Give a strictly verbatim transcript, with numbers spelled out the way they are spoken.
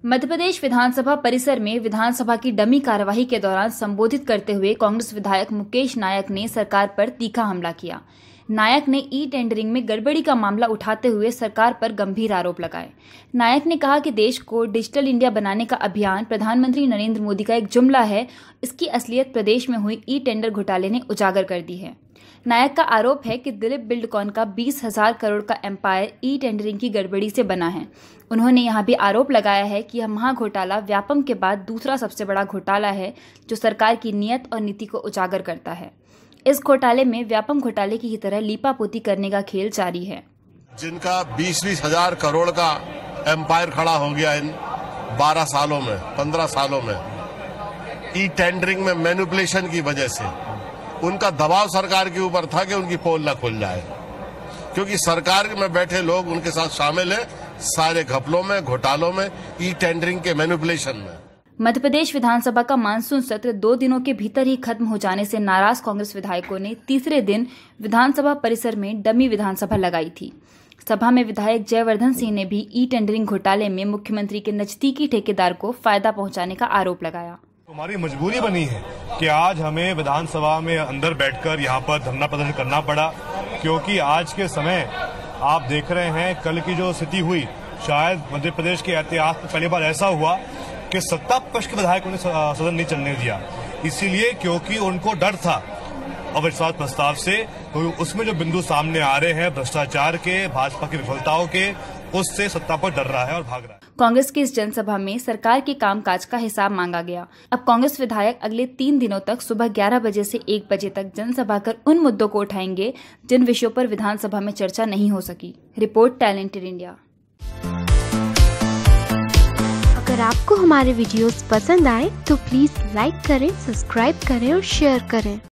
मध्य प्रदेश विधानसभा परिसर में विधानसभा की डमी कार्यवाही के दौरान संबोधित करते हुए कांग्रेस विधायक मुकेश नायक ने सरकार पर तीखा हमला किया। नायक ने ई टेंडरिंग में गड़बड़ी का मामला उठाते हुए सरकार पर गंभीर आरोप लगाए। नायक ने कहा कि देश को डिजिटल इंडिया बनाने का अभियान प्रधानमंत्री नरेंद्र मोदी का एक जुमला है। इसकी असलियत प्रदेश में हुई ई टेंडर घोटाले ने उजागर कर दी है। नायक का आरोप है कि दिलीप बिल्डकॉन का बीस हजार करोड़ का एम्पायर ई टेंडरिंग की गड़बड़ी से बना है। उन्होंने यहां भी आरोप लगाया है कि यह महाघोटाला व्यापम के बाद दूसरा सबसे बड़ा घोटाला है जो सरकार की नीयत और नीति को उजागर करता है। इस घोटाले में व्यापम घोटाले की ही तरह लीपापोती करने का खेल जारी है। जिनका बीस बीस हजार करोड़ का एम्पायर खड़ा हो गया इन बारह सालों में, पंद्रह सालों में, ई टेंडरिंग में मैनिपुलेशन की वजह से उनका दबाव सरकार के ऊपर था कि उनकी पोल न खुल जाए, क्योंकि सरकार में बैठे लोग उनके साथ शामिल हैं सारे घपलों में, घोटालों में, ई टेंडरिंग के मैनिपुलेशन में। मध्य प्रदेश विधानसभा का मानसून सत्र दो दिनों के भीतर ही खत्म हो जाने से नाराज कांग्रेस विधायकों ने तीसरे दिन विधानसभा परिसर में डमी विधानसभा लगाई थी। सभा में विधायक जयवर्धन सिंह ने भी ई टेंडरिंग घोटाले में मुख्यमंत्री के नजदीकी ठेकेदार को फायदा पहुंचाने का आरोप लगाया। हमारी मजबूरी बनी है कि आज हमें विधानसभा में अंदर बैठकर यहाँ पर धरना प्रदर्शन करना पड़ा, क्योंकि आज के समय आप देख रहे हैं कल की जो स्थिति हुई, शायद मध्य प्रदेश के इतिहास में पहली बार ऐसा हुआ कि सत्ता पक्ष के विधायकों ने सदन नहीं चलने दिया, इसीलिए क्योंकि उनको डर था अविश्वास प्रस्ताव से। तो उसमें जो बिंदु सामने आ रहे हैं भ्रष्टाचार के, भाजपा की विफलताओं के, उससे सत्ता पर डर रहा है और भाग रहा है। कांग्रेस की इस जनसभा में सरकार के कामकाज का हिसाब मांगा गया। अब कांग्रेस विधायक अगले तीन दिनों तक सुबह ग्यारह बजे से एक बजे तक जनसभा कर उन मुद्दों को उठाएंगे जिन विषयों पर विधानसभा में चर्चा नहीं हो सकी। Report talented India. अगर आपको हमारे वीडियोस पसंद आए तो प्लीज लाइक करें, सब्सक्राइब करें और शेयर करें।